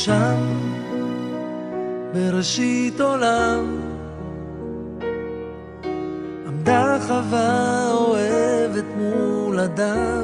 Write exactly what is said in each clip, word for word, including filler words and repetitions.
שם בראשית עולם עמדה חווה אוהבת מול אדם.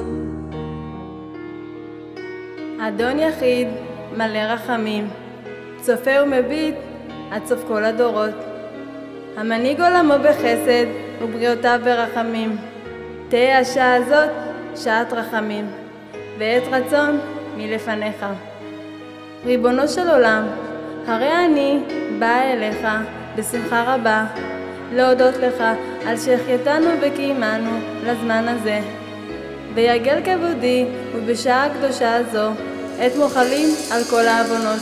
אדון יחיד מלא רחמים, צופה ומביט עד סוף כל הדורות, המנהיג עולמו בחסד ובריאותיו ברחמים. תהא השעה הזאת שעת רחמים ועת רצון מלפניך. ריבונו של עולם, הרי אני באה אליך בשמחה רבה להודות לך על שהחייתנו וקיימנו לזמן הזה, ויגל כבודי ובשעה הקדושה הזו את מוחלים על כל העוונות.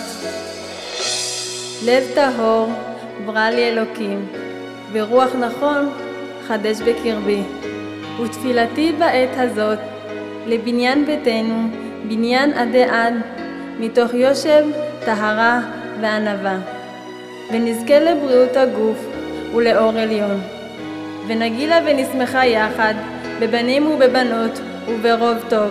לב טהור ברא לי אלוקים, ורוח נכון חדש בקרבי. ותפילתי בעת הזאת לבניין ביתנו, בניין עדי עד, מתוך יושב, טהרה וענווה, ונזכה לבריאות הגוף ולאור עליון, ונגילה ונשמחה יחד בבנים ובבנות וברוב טוב.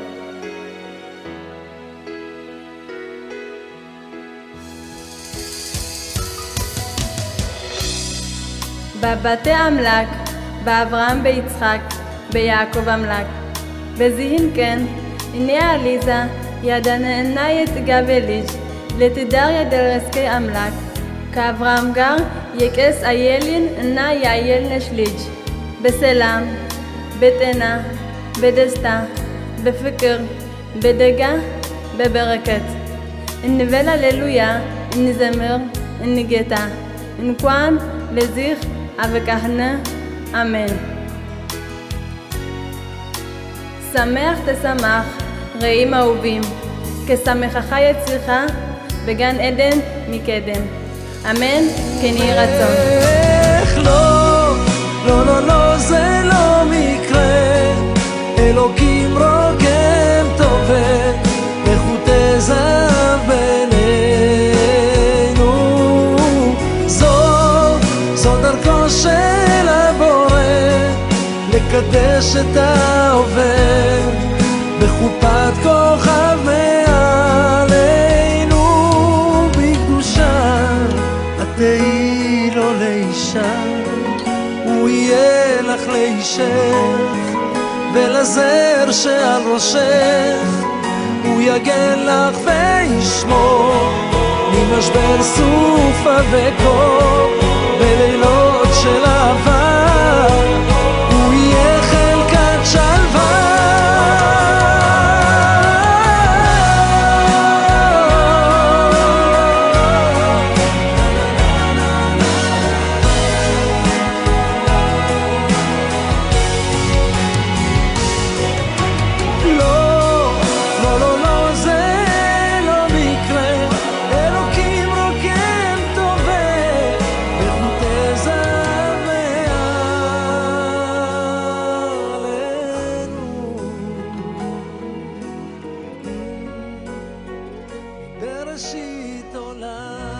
בבתי אמלק, באברהם ביצחק, ביעקב אמלק, בזיהין כן, הנה עליזה ידענה יתגע בליש, לתדר ידל רסקי אמלק, כאברהם גר יקס איילין נה יאייל נשליג', בסלם, בתנה, בדסתה, בפקר, בדגה, בברקת. נבל הללויה, נזמר, נגתה, נקואן לזיך אבקהנה, אמן. שמח תשמח, רעים אהובים, כשמחך יצריך בגן עדן מקדם. אמן, כן יהי רצון. איך לא, לא, לא, לא, זה לא מקרה. אלוקים רוקם טובל, איך הוא תזהב בינינו. זו, זו דרכו של הבורא, לקדש את העובר, בחופת כוכב מעלינו בקדושה. תהי לו לאישה, הוא יהיה לך לאישך, ולזר שעל ראשך הוא יגן לך וישמור ממשבר סופה וקור. בלילות של אהבה הוא יהיה חלקת שלווה. בראשית עולם